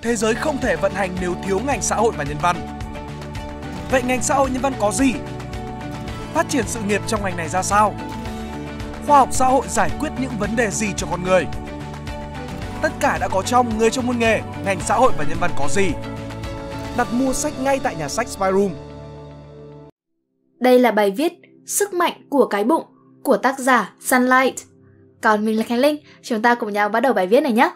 thế giới không thể vận hành nếu thiếu ngành xã hội và nhân văn. Vậy ngành xã hội nhân văn có gì? Phát triển sự nghiệp trong ngành này ra sao? Khoa học xã hội giải quyết những vấn đề gì cho con người? Tất cả đã có trong Người trong môn nghề, ngành xã hội và nhân văn có gì? Đặt mua sách ngay tại nhà sách Spyroom. Đây là bài viết Sức mạnh của cái bụng của tác giả Sunlight. Còn mình là Khánh Linh, chúng ta cùng nhau bắt đầu bài viết này nhé.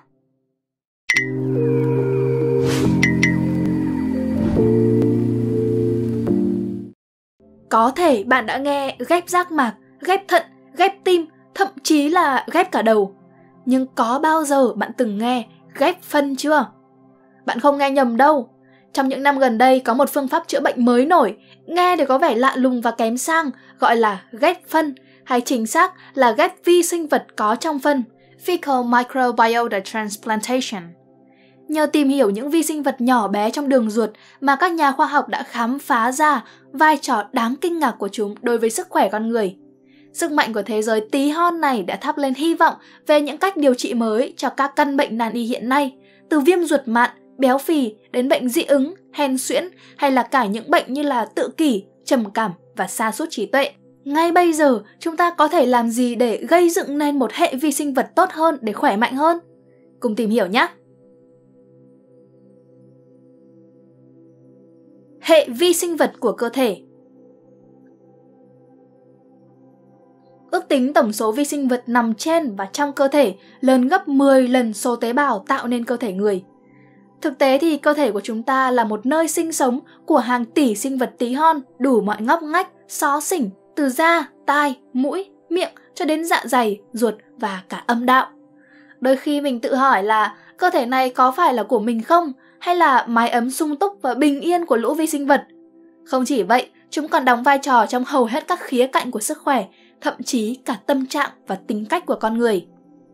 Có thể bạn đã nghe ghép giác mạc, ghép thận, ghép tim, thậm chí là ghép cả đầu. Nhưng có bao giờ bạn từng nghe ghép phân chưa? Bạn không nghe nhầm đâu. Trong những năm gần đây có một phương pháp chữa bệnh mới nổi, nghe thì có vẻ lạ lùng và kém sang, gọi là ghép phân, hay chính xác là ghép vi sinh vật có trong phân, Fecal Microbiota Transplantation. Nhờ tìm hiểu những vi sinh vật nhỏ bé trong đường ruột mà các nhà khoa học đã khám phá ra vai trò đáng kinh ngạc của chúng đối với sức khỏe con người. Sức mạnh của thế giới tí hon này đã thắp lên hy vọng về những cách điều trị mới cho các căn bệnh nan y hiện nay, từ viêm ruột mạn, béo phì đến bệnh dị ứng, hen suyễn hay là cả những bệnh như là tự kỷ, trầm cảm và sa sút trí tuệ. Ngay bây giờ, chúng ta có thể làm gì để gây dựng nên một hệ vi sinh vật tốt hơn để khỏe mạnh hơn? Cùng tìm hiểu nhé! Hệ vi sinh vật của cơ thể. Ước tính tổng số vi sinh vật nằm trên và trong cơ thể lớn gấp 10 lần số tế bào tạo nên cơ thể người. Thực tế thì cơ thể của chúng ta là một nơi sinh sống của hàng tỷ sinh vật tí hon đủ mọi ngóc ngách, xó xỉnh, từ da, tai, mũi, miệng cho đến dạ dày, ruột và cả âm đạo. Đôi khi mình tự hỏi là cơ thể này có phải là của mình không, hay là mái ấm sung túc và bình yên của lũ vi sinh vật. Không chỉ vậy, chúng còn đóng vai trò trong hầu hết các khía cạnh của sức khỏe, thậm chí cả tâm trạng và tính cách của con người.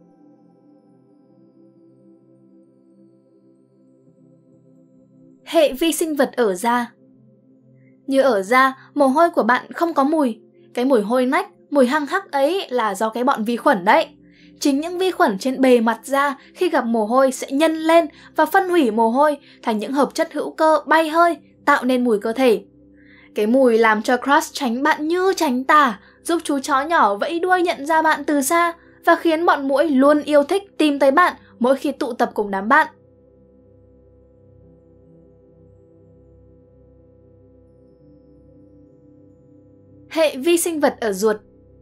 Hệ vi sinh vật ở da. Như ở da, mồ hôi của bạn không có mùi. Cái mùi hôi nách, mùi hăng hắc ấy là do cái bọn vi khuẩn đấy. Chính những vi khuẩn trên bề mặt da khi gặp mồ hôi sẽ nhân lên và phân hủy mồ hôi thành những hợp chất hữu cơ bay hơi, tạo nên mùi cơ thể. Cái mùi làm cho Crush tránh bạn như tránh tà, giúp chú chó nhỏ vẫy đuôi nhận ra bạn từ xa và khiến bọn muỗi luôn yêu thích tìm tới bạn mỗi khi tụ tập cùng đám bạn. Hệ vi sinh vật ở ruột.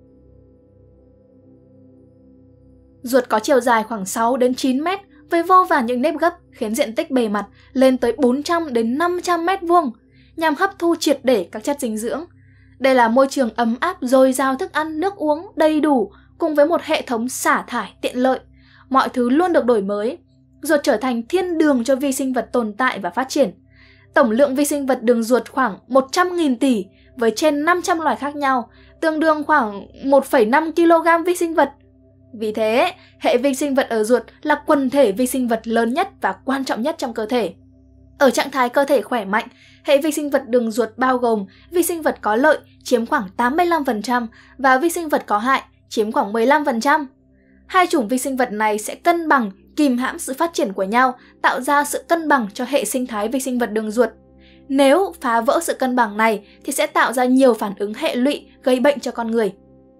Ruột có chiều dài khoảng 6 đến 9 mét với vô vàn những nếp gấp khiến diện tích bề mặt lên tới 400 đến 500 mét vuông nhằm hấp thu triệt để các chất dinh dưỡng. Đây là môi trường ấm áp dồi dào thức ăn, nước uống đầy đủ cùng với một hệ thống xả thải tiện lợi. Mọi thứ luôn được đổi mới. Ruột trở thành thiên đường cho vi sinh vật tồn tại và phát triển. Tổng lượng vi sinh vật đường ruột khoảng 100.000 tỷ với trên 500 loài khác nhau, tương đương khoảng 1,5 kg vi sinh vật. Vì thế, hệ vi sinh vật ở ruột là quần thể vi sinh vật lớn nhất và quan trọng nhất trong cơ thể. Ở trạng thái cơ thể khỏe mạnh, hệ vi sinh vật đường ruột bao gồm vi sinh vật có lợi chiếm khoảng 85% và vi sinh vật có hại chiếm khoảng 15%. Hai chủng vi sinh vật này sẽ cân bằng, kìm hãm sự phát triển của nhau, tạo ra sự cân bằng cho hệ sinh thái vi sinh vật đường ruột. Nếu phá vỡ sự cân bằng này thì sẽ tạo ra nhiều phản ứng hệ lụy gây bệnh cho con người.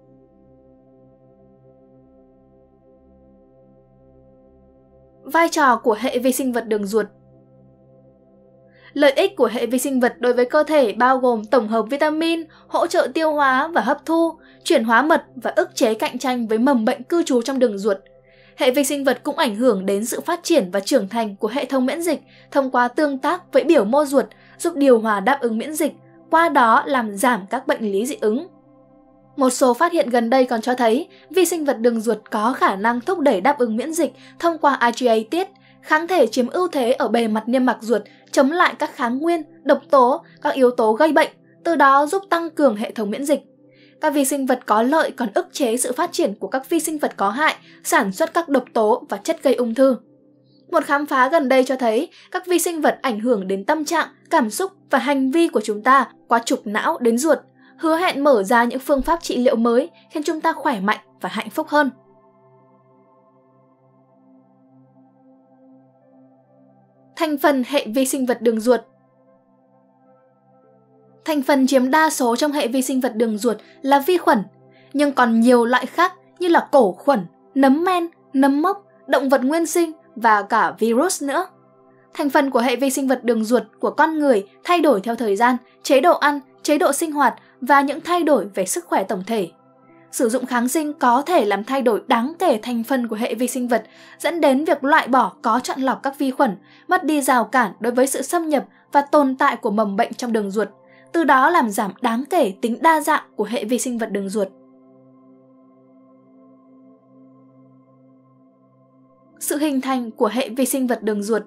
Vai trò của hệ vi sinh vật đường ruột. Lợi ích của hệ vi sinh vật đối với cơ thể bao gồm tổng hợp vitamin, hỗ trợ tiêu hóa và hấp thu, chuyển hóa mật và ức chế cạnh tranh với mầm bệnh cư trú trong đường ruột. Hệ vi sinh vật cũng ảnh hưởng đến sự phát triển và trưởng thành của hệ thống miễn dịch thông qua tương tác với biểu mô ruột, giúp điều hòa đáp ứng miễn dịch, qua đó làm giảm các bệnh lý dị ứng. Một số phát hiện gần đây còn cho thấy vi sinh vật đường ruột có khả năng thúc đẩy đáp ứng miễn dịch thông qua IgA tiết, kháng thể chiếm ưu thế ở bề mặt niêm mạc ruột, chống lại các kháng nguyên, độc tố, các yếu tố gây bệnh, từ đó giúp tăng cường hệ thống miễn dịch. Các vi sinh vật có lợi còn ức chế sự phát triển của các vi sinh vật có hại, sản xuất các độc tố và chất gây ung thư. Một khám phá gần đây cho thấy các vi sinh vật ảnh hưởng đến tâm trạng, cảm xúc và hành vi của chúng ta qua trục não đến ruột, hứa hẹn mở ra những phương pháp trị liệu mới khiến chúng ta khỏe mạnh và hạnh phúc hơn. Thành phần hệ vi sinh vật đường ruột. Thành phần chiếm đa số trong hệ vi sinh vật đường ruột là vi khuẩn, nhưng còn nhiều loại khác như là cổ khuẩn, nấm men, nấm mốc, động vật nguyên sinh và cả virus nữa. Thành phần của hệ vi sinh vật đường ruột của con người thay đổi theo thời gian, chế độ ăn, chế độ sinh hoạt và những thay đổi về sức khỏe tổng thể. Sử dụng kháng sinh có thể làm thay đổi đáng kể thành phần của hệ vi sinh vật, dẫn đến việc loại bỏ có chọn lọc các vi khuẩn, mất đi rào cản đối với sự xâm nhập và tồn tại của mầm bệnh trong đường ruột, từ đó làm giảm đáng kể tính đa dạng của hệ vi sinh vật đường ruột. Sự hình thành của hệ vi sinh vật đường ruột.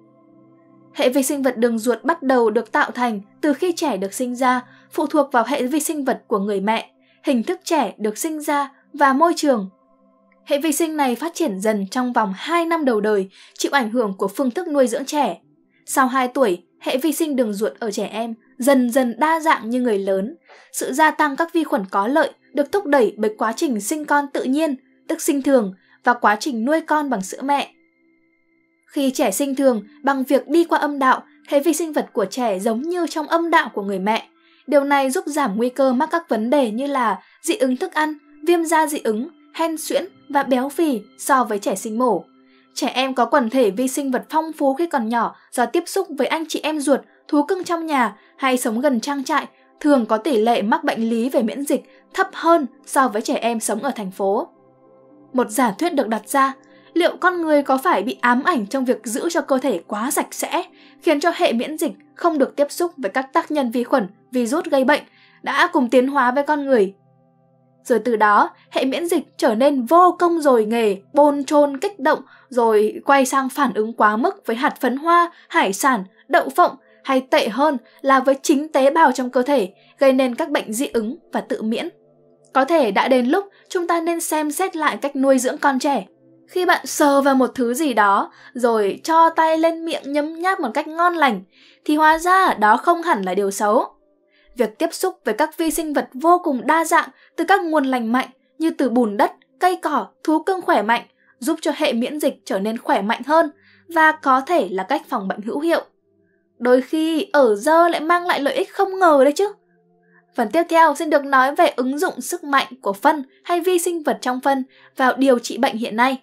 Hệ vi sinh vật đường ruột bắt đầu được tạo thành từ khi trẻ được sinh ra, phụ thuộc vào hệ vi sinh vật của người mẹ, hình thức trẻ được sinh ra và môi trường. Hệ vi sinh này phát triển dần trong vòng 2 năm đầu đời, chịu ảnh hưởng của phương thức nuôi dưỡng trẻ. Sau 2 tuổi, hệ vi sinh đường ruột ở trẻ em dần dần đa dạng như người lớn. Sự gia tăng các vi khuẩn có lợi được thúc đẩy bởi quá trình sinh con tự nhiên, tức sinh thường, và quá trình nuôi con bằng sữa mẹ. Khi trẻ sinh thường bằng việc đi qua âm đạo, hệ vi sinh vật của trẻ giống như trong âm đạo của người mẹ. Điều này giúp giảm nguy cơ mắc các vấn đề như là dị ứng thức ăn, viêm da dị ứng, hen suyễn và béo phì so với trẻ sinh mổ. Trẻ em có quần thể vi sinh vật phong phú khi còn nhỏ do tiếp xúc với anh chị em ruột, thú cưng trong nhà hay sống gần trang trại, thường có tỷ lệ mắc bệnh lý về miễn dịch thấp hơn so với trẻ em sống ở thành phố. Một giả thuyết được đặt ra, liệu con người có phải bị ám ảnh trong việc giữ cho cơ thể quá sạch sẽ, khiến cho hệ miễn dịch không được tiếp xúc với các tác nhân vi khuẩn, virus gây bệnh, đã cùng tiến hóa với con người. Rồi từ đó, hệ miễn dịch trở nên vô công dồi nghề, bồn chồn kích động, rồi quay sang phản ứng quá mức với hạt phấn hoa, hải sản, đậu phộng, hay tệ hơn là với chính tế bào trong cơ thể, gây nên các bệnh dị ứng và tự miễn. Có thể đã đến lúc chúng ta nên xem xét lại cách nuôi dưỡng con trẻ. Khi bạn sờ vào một thứ gì đó, rồi cho tay lên miệng nhấm nháp một cách ngon lành, thì hóa ra đó không hẳn là điều xấu. Việc tiếp xúc với các vi sinh vật vô cùng đa dạng từ các nguồn lành mạnh như từ bùn đất, cây cỏ, thú cưng khỏe mạnh giúp cho hệ miễn dịch trở nên khỏe mạnh hơn và có thể là cách phòng bệnh hữu hiệu. Đôi khi ở dơ lại mang lại lợi ích không ngờ đấy chứ. Phần tiếp theo xin được nói về ứng dụng sức mạnh của phân hay vi sinh vật trong phân vào điều trị bệnh hiện nay.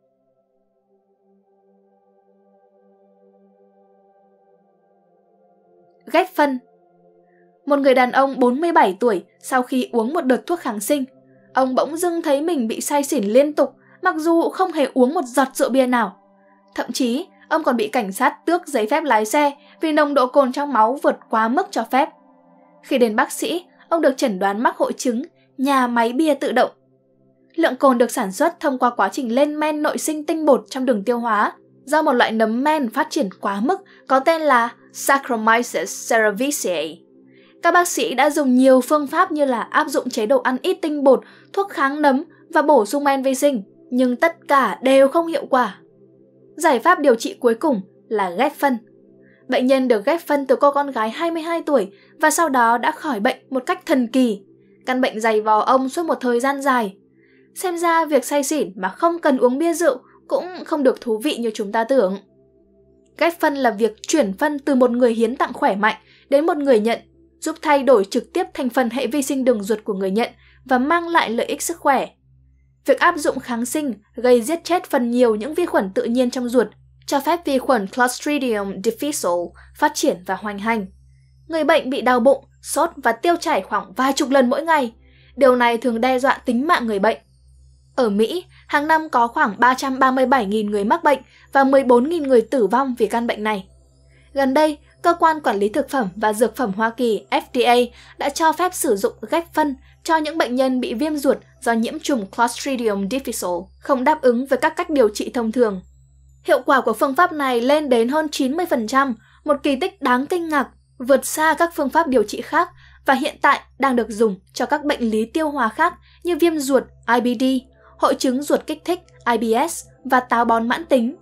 Ghép phân. Một người đàn ông 47 tuổi sau khi uống một đợt thuốc kháng sinh, ông bỗng dưng thấy mình bị say xỉn liên tục mặc dù không hề uống một giọt rượu bia nào. Thậm chí, ông còn bị cảnh sát tước giấy phép lái xe vì nồng độ cồn trong máu vượt quá mức cho phép. Khi đến bác sĩ, ông được chẩn đoán mắc hội chứng nhà máy bia tự động. Lượng cồn được sản xuất thông qua quá trình lên men nội sinh tinh bột trong đường tiêu hóa do một loại nấm men phát triển quá mức có tên là Saccharomyces cerevisiae. Các bác sĩ đã dùng nhiều phương pháp như là áp dụng chế độ ăn ít tinh bột, thuốc kháng nấm và bổ sung men vi sinh, nhưng tất cả đều không hiệu quả. Giải pháp điều trị cuối cùng là ghép phân. Bệnh nhân được ghép phân từ cô con gái 22 tuổi và sau đó đã khỏi bệnh một cách thần kỳ. Căn bệnh dày vò ông suốt một thời gian dài. Xem ra việc say xỉn mà không cần uống bia rượu cũng không được thú vị như chúng ta tưởng. Ghép phân là việc chuyển phân từ một người hiến tặng khỏe mạnh đến một người nhận, giúp thay đổi trực tiếp thành phần hệ vi sinh đường ruột của người nhận và mang lại lợi ích sức khỏe. Việc áp dụng kháng sinh gây giết chết phần nhiều những vi khuẩn tự nhiên trong ruột, cho phép vi khuẩn Clostridium difficile phát triển và hoành hành. Người bệnh bị đau bụng, sốt và tiêu chảy khoảng vài chục lần mỗi ngày. Điều này thường đe dọa tính mạng người bệnh. Ở Mỹ, hàng năm có khoảng 337.000 người mắc bệnh và 14.000 người tử vong vì căn bệnh này. Gần đây, Cơ quan Quản lý Thực phẩm và Dược phẩm Hoa Kỳ FDA đã cho phép sử dụng ghép phân cho những bệnh nhân bị viêm ruột do nhiễm trùng Clostridium difficile, không đáp ứng với các cách điều trị thông thường. Hiệu quả của phương pháp này lên đến hơn 90%, một kỳ tích đáng kinh ngạc, vượt xa các phương pháp điều trị khác và hiện tại đang được dùng cho các bệnh lý tiêu hóa khác như viêm ruột IBD, hội chứng ruột kích thích IBS và táo bón mãn tính.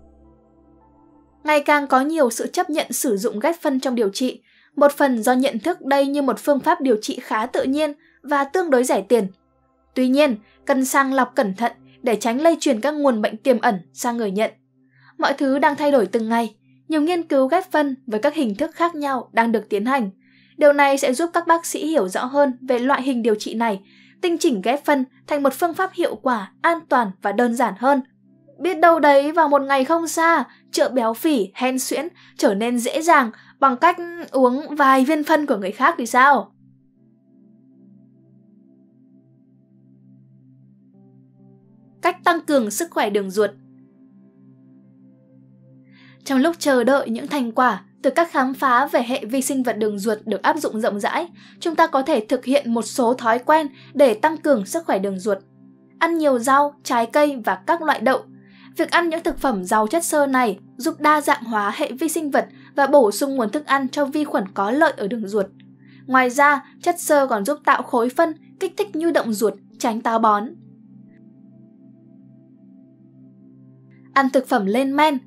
Ngày càng có nhiều sự chấp nhận sử dụng ghép phân trong điều trị, một phần do nhận thức đây như một phương pháp điều trị khá tự nhiên và tương đối rẻ tiền. Tuy nhiên, cần sàng lọc cẩn thận để tránh lây truyền các nguồn bệnh tiềm ẩn sang người nhận. Mọi thứ đang thay đổi từng ngày, Nhiều nghiên cứu ghép phân với các hình thức khác nhau đang được tiến hành. Điều này sẽ giúp các bác sĩ hiểu rõ hơn về loại hình điều trị này, tinh chỉnh ghép phân thành một phương pháp hiệu quả, an toàn và đơn giản hơn. Biết đâu đấy vào một ngày không xa, chữa béo phì, hen suyễn trở nên dễ dàng bằng cách uống vài viên phân của người khác thì sao? Cách tăng cường sức khỏe đường ruột. Trong lúc chờ đợi những thành quả từ các khám phá về hệ vi sinh vật đường ruột được áp dụng rộng rãi, chúng ta có thể thực hiện một số thói quen để tăng cường sức khỏe đường ruột. Ăn nhiều rau, trái cây và các loại đậu. Việc ăn những thực phẩm giàu chất xơ này giúp đa dạng hóa hệ vi sinh vật và bổ sung nguồn thức ăn cho vi khuẩn có lợi ở đường ruột. Ngoài ra, chất xơ còn giúp tạo khối phân, kích thích nhu động ruột, tránh táo bón. Ăn thực phẩm lên men.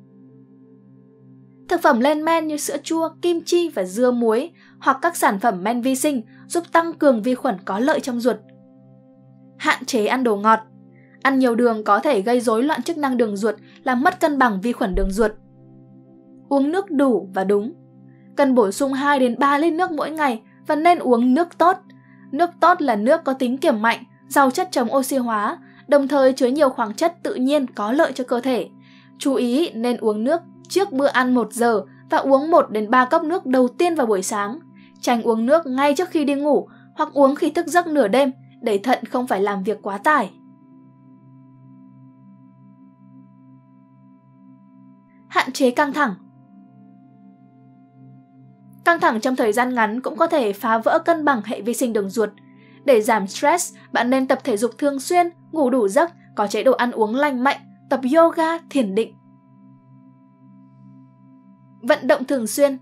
Thực phẩm lên men như sữa chua, kim chi và dưa muối hoặc các sản phẩm men vi sinh giúp tăng cường vi khuẩn có lợi trong ruột. Hạn chế ăn đồ ngọt. Ăn nhiều đường có thể gây rối loạn chức năng đường ruột, làm mất cân bằng vi khuẩn đường ruột. Uống nước đủ và đúng. Cần bổ sung 2 đến 3 lít nước mỗi ngày và nên uống nước tốt. Nước tốt là nước có tính kiềm mạnh, giàu chất chống oxy hóa, đồng thời chứa nhiều khoáng chất tự nhiên có lợi cho cơ thể. Chú ý nên uống nước trước bữa ăn 1 giờ và uống 1 đến 3 cốc nước đầu tiên vào buổi sáng. Tránh uống nước ngay trước khi đi ngủ hoặc uống khi thức giấc nửa đêm để thận không phải làm việc quá tải. Hạn chế căng thẳng. Căng thẳng trong thời gian ngắn cũng có thể phá vỡ cân bằng hệ vi sinh đường ruột. Để giảm stress, bạn nên tập thể dục thường xuyên, ngủ đủ giấc, có chế độ ăn uống lành mạnh, tập yoga, thiền định. Vận động thường xuyên.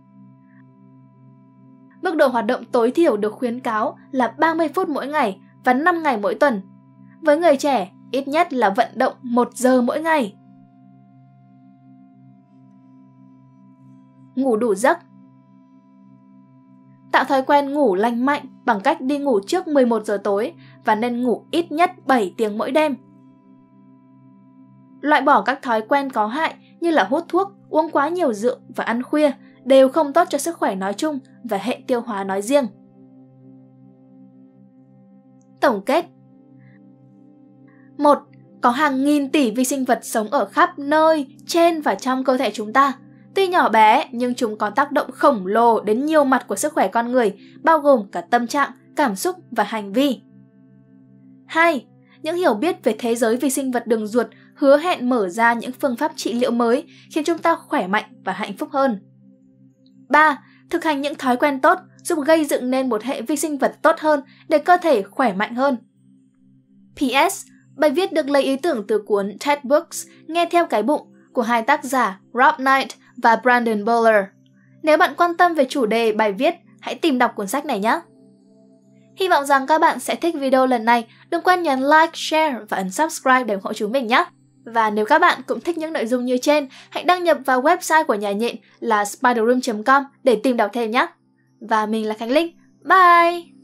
Mức độ hoạt động tối thiểu được khuyến cáo là 30 phút mỗi ngày và 5 ngày mỗi tuần. Với người trẻ, ít nhất là vận động 1 giờ mỗi ngày. Ngủ đủ giấc. Tạo thói quen ngủ lành mạnh bằng cách đi ngủ trước 11 giờ tối và nên ngủ ít nhất 7 tiếng mỗi đêm. Loại bỏ các thói quen có hại như là hút thuốc, uống quá nhiều rượu và ăn khuya đều không tốt cho sức khỏe nói chung và hệ tiêu hóa nói riêng. Tổng kết. 1. Có hàng nghìn tỷ vi sinh vật sống ở khắp nơi, trên và trong cơ thể chúng ta. Tuy nhỏ bé nhưng chúng có tác động khổng lồ đến nhiều mặt của sức khỏe con người, bao gồm cả tâm trạng, cảm xúc và hành vi. 2. Những hiểu biết về thế giới vi sinh vật đường ruột hứa hẹn mở ra những phương pháp trị liệu mới khiến chúng ta khỏe mạnh và hạnh phúc hơn. 3. Thực hành những thói quen tốt giúp gây dựng nên một hệ vi sinh vật tốt hơn để cơ thể khỏe mạnh hơn. PS. Bài viết được lấy ý tưởng từ cuốn TED Books Nghe theo cái bụng của hai tác giả Rob Knight và Brandon Bowler. Nếu bạn quan tâm về chủ đề bài viết, hãy tìm đọc cuốn sách này nhé! Hy vọng rằng các bạn sẽ thích video lần này. Đừng quên nhấn like, share và ấn subscribe để ủng hộ chúng mình nhé! Và nếu các bạn cũng thích những nội dung như trên, hãy đăng nhập vào website của nhà nhện là spiderroom.com để tìm đọc thêm nhé! Và mình là Khánh Linh. Bye!